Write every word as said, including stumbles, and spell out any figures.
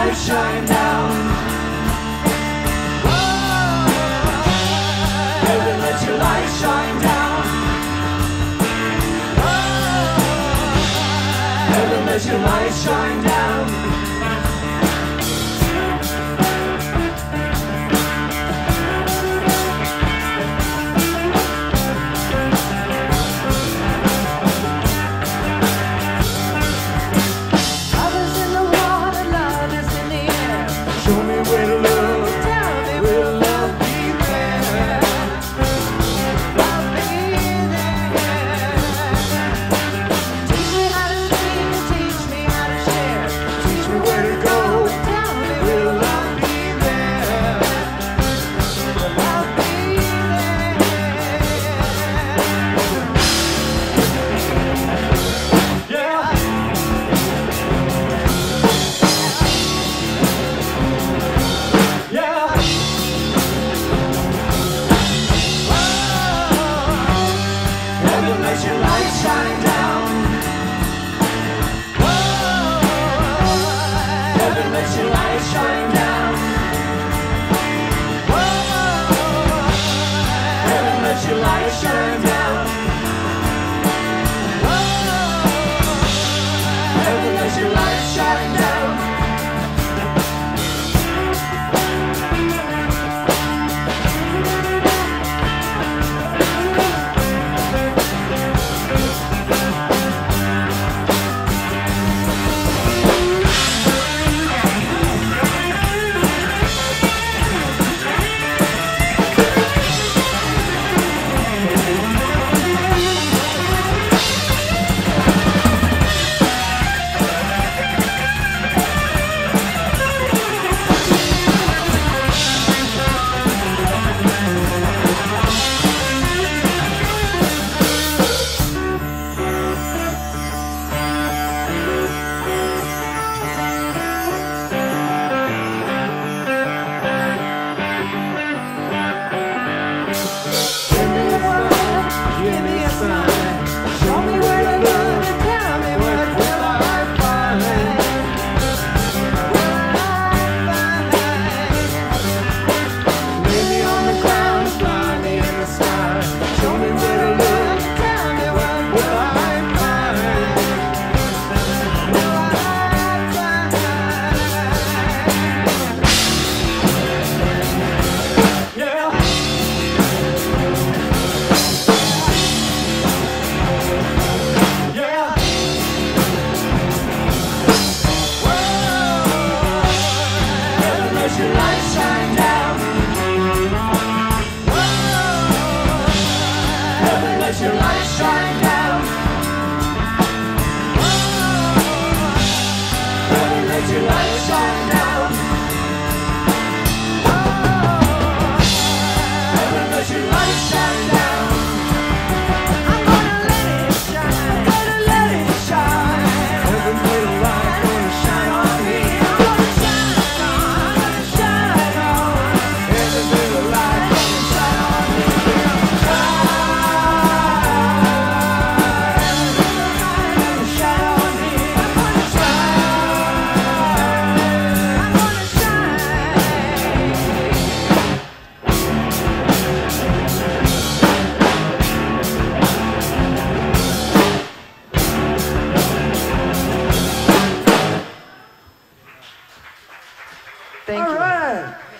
light shine down. Heaven, let your light shine down. Heaven, let your light shine down. Let your light shine down. Heaven, let your light shine down. Heaven, let your light shine down. Heaven, let your light shine down. Let your light shine down. Heaven, let your light shine down. Heaven, let your light shine down. Heaven, let your light shine down. I'm gonna let it shine. Gonna let it shine. Heaven, let the light gonna shine on me. Thank All you. right.